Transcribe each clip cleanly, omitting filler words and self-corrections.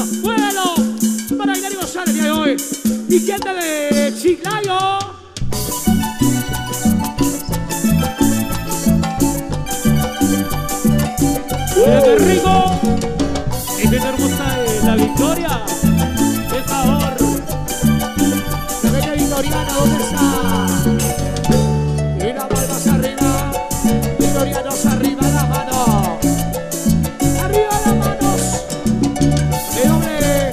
¡Muévelo! Para bailar y gozar el día de hoy. Mi gente de Chiclayo. ¡Mira qué rico! Y qué hermosa es la Victoria. ¡Qué sabor! La bella victoriana, ¿dónde está? Y las palmas arriba. Victorianos arriba las manos. Arriba las manos. De doble.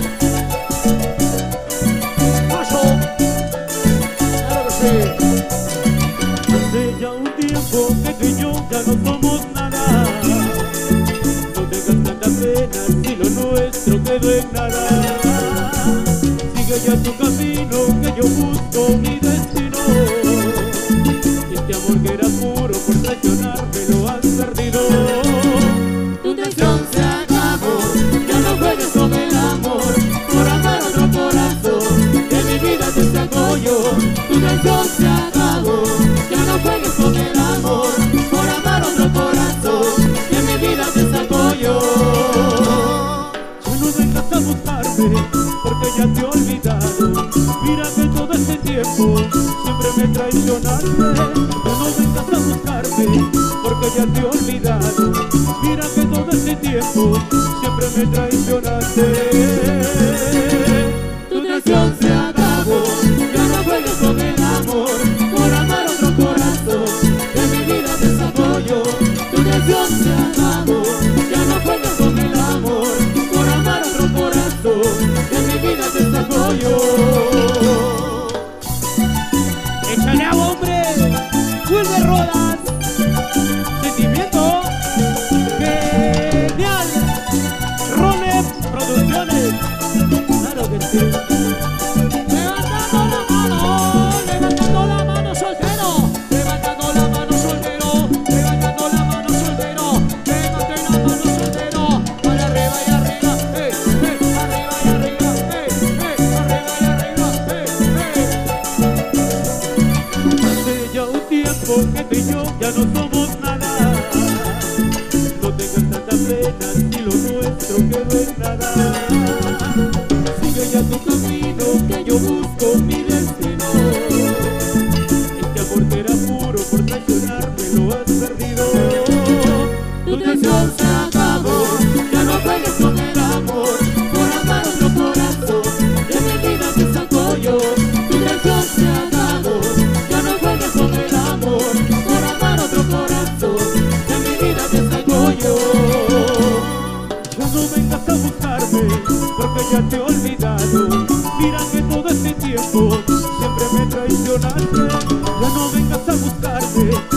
Paso. Claro que sí. Hace ya un tiempo que tú y yo ya no somos nada. No tengas tanta pena si lo nuestro quedó en nada. Sigue ya tu camino que yo busco mi destino. Y este amor que era puro por traicionarme lo has perdido. Tu traición se acabó. Ya no juegues con el amor. Por amar otro corazón. De mi vida te saco yo. Tu traición se acabó. Ya no juegues con el amor. Por amar otro corazón. De mi vida te saco yo. Ya no vengas a buscarme porque ya te he olvidado. Mira que todo este tiempo siempre me traicionaste. Ya no vengas a buscarme porque ya te he olvidado. Mira que todo este tiempo siempre me traicionaste. Tu traición se acabó. Ya no juegues con el amor. Por amar otro corazón. De mi vida te saco yo. Tu traición se acabó. Ya no juegues con el amor. Por amar otro corazón. De mi vida te saco yo. ¡Échale a hombre! ¡Vuelve Rodas! ¡Sentimiento! ¡Genial! ¡Role Producciones! ¡Claro que sí! Levantando la mano soltero, levantando la mano soltero, levantando la mano soltero, levante la mano soltero, para arriba y arriba, arriba y arriba, arriba y arriba, Hace ya un tiempo que tú y yo ya no somos nada. No tengas tanta pena si lo nuestro quedó en nada. Sigue ya tu camino que yo busco mi destino. Este amor que era puro por traicionarme lo has perdido. Tu traición se acabó, ya no juegues con el amor, por amar otro corazón, de mi vida te saco yo. Tu traición se acabó, ya no juegues con el amor, por amar otro corazón, de mi vida te saco yo. Ya no vengas a buscarme porque ya te he olvidado. Mira que todo este tiempo siempre me traicionaste. Ya no vengas a buscarme